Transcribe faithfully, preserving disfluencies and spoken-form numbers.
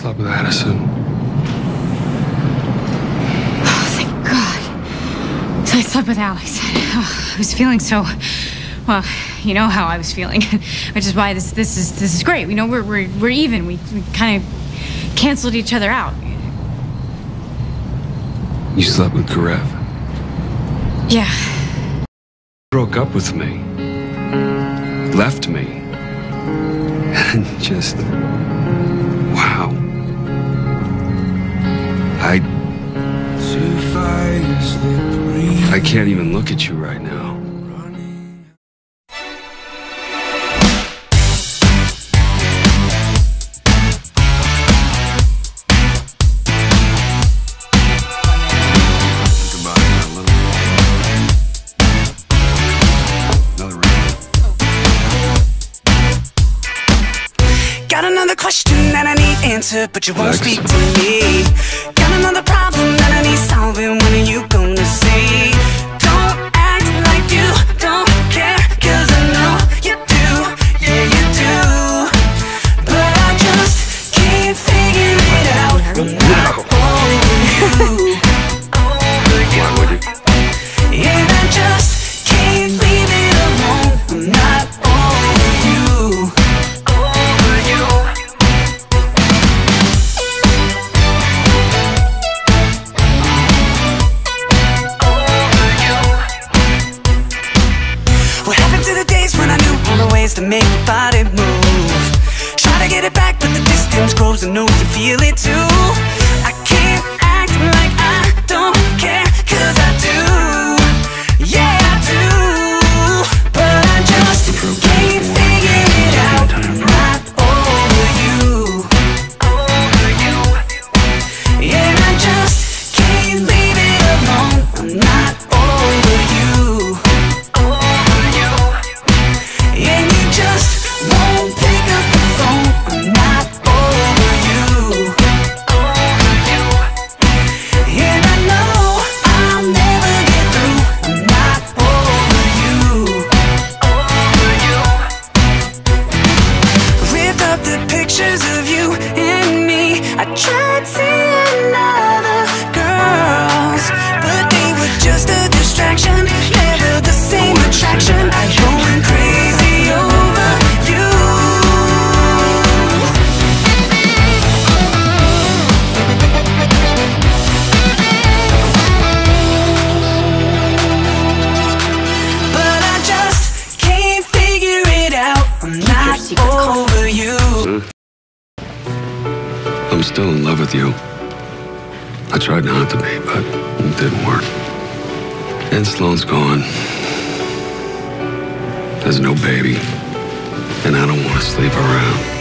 slept with Addison. Oh, thank God. So I slept with Alex. Oh, I was feeling so, well, you know how I was feeling, which is why this this is this is great. We know we're we're we're even. We, we kind of canceled each other out. You slept with Karev. Yeah. Broke up with me. Left me. And just... wow. I... I can't even look at you right now. Got another question that I need answered, but you won't speak to me. Got another problem that I need solving, when are you gonna see? Don't act like you don't care, cause I know you do, yeah you do. But I just can't figure it out, I'm not over you. Over you. Why would you? And I just can't leave it alone, I'm not over you. To make your body move, try to get it back, but the distance grows. I know you feel it too. I can't act like I don't care, cause I do, yeah I do. But I just can't figure it out, I'm not over you, over you. And I just can't leave it alone, I'm not over you, over you. And you just won't pick up the phone, I'm not over you, over you. And I know I'll never get through, I'm not over you, over you. Ripped up the pictures of you and me. I tried seeing other girls, but they were just a distraction, never the same attraction. Going crazy over you. But I just can't figure it out, I'm not over you. I'm still in love with you. I tried not to be, but it didn't work. And Sloane's gone. There's no baby. And I don't want to sleep around.